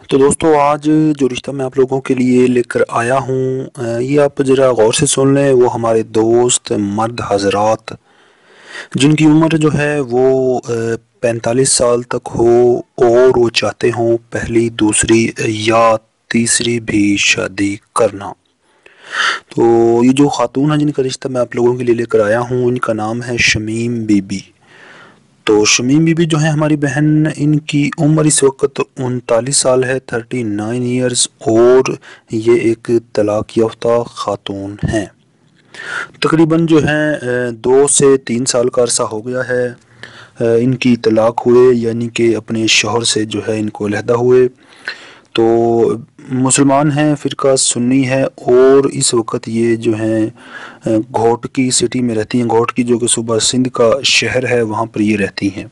تو دوستو آج جو رشتہ میں آپ لوگوں کے لیے لے کر آیا ہوں یہ آپ ذرا غور سے سن لیں۔ وہ ہمارے دوست مرد حضرات جن کی عمر جو ہے وہ 45 سال تک ہو اور وہ چاہتے ہوں پہلی دوسری یا تیسری بھی شادی کرنا۔ تو یہ جو خاتون ہیں جن کا رشتہ میں آپ لوگوں کے لیے لے کر آیا ہوں ان کا نام ہے شمیم بی بی۔ تو شمیم بی بی جو ہے ہماری بہن، ان کی عمر اس وقت 39 سال ہے، 39 ایئرز، اور یہ ایک طلاق یافتہ خاتون ہیں۔ تقریباً جو ہے 2 سے 3 سال کا عرصہ ہو گیا ہے ان کی طلاق ہوئے، یعنی کہ اپنے شوہر سے جو ہے ان کو علیحدہ ہوئے۔ تو مسلمان ہیں، فرقہ سنی ہے، اور اس وقت یہ جو ہیں گھوٹکی سٹی میں رہتی ہیں۔ گھوٹکی جو کہ صوبہ سندھ کا شہر ہے وہاں پر یہ رہتی ہیں۔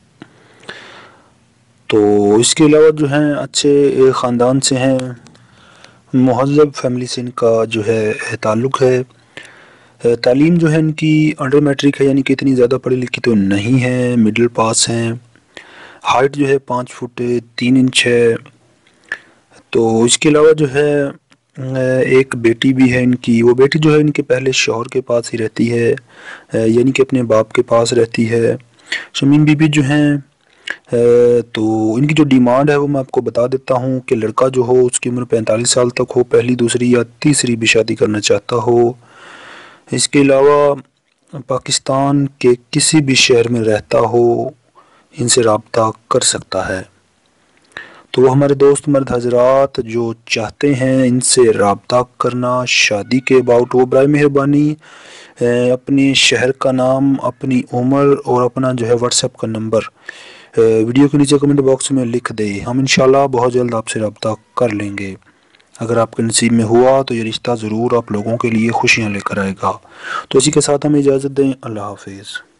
تو اس کے علاوہ جو ہیں اچھے خاندان سے ہیں، مہذب فیملی سے ان کا جو ہے تعلق ہے۔ تعلیم جو ہے ان کی انڈر میٹرک ہے، یعنی کہ اتنی زیادہ پڑھی لکھی تو نہیں ہے، مڈل پاس ہیں۔ ہائٹ جو ہے 5 فٹ 3 انچ ہے۔ تو اس کے علاوہ جو ہے ایک بیٹی بھی ہے ان کی۔ وہ بیٹی جو ہے ان کے پہلے شوہر کے پاس ہی رہتی ہے، یعنی کہ اپنے باپ کے پاس رہتی ہے۔ شمیم بی بی جو ہیں تو ان کی جو ڈیمانڈ ہے وہ میں آپ کو بتا دیتا ہوں کہ لڑکا جو ہو اس کی عمر 45 سال تک ہو، پہلی دوسری یا تیسری بھی شادی کرنا چاہتا ہو۔ اس کے علاوہ پاکستان کے کسی بھی شہر میں رہتا ہو، ان سے رابطہ کر سکتا ہے۔ تو وہ ہمارے دوست مرد حضرات جو چاہتے ہیں ان سے رابطہ کرنا شادی کے اباؤٹ، وہ برائے مہربانی اپنے شہر کا نام، اپنی عمر اور اپنا جو ہے واٹس ایپ کا نمبر ویڈیو کے نیچے کمنٹ باکس میں لکھ دے۔ ہم انشاءاللہ بہت جلد آپ سے رابطہ کر لیں گے۔ اگر آپ کے نصیب میں ہوا تو یہ رشتہ ضرور آپ لوگوں کے لیے خوشیاں لے کر آئے گا۔ تو اسی کے ساتھ ہمیں اجازت دیں، اللہ حافظ۔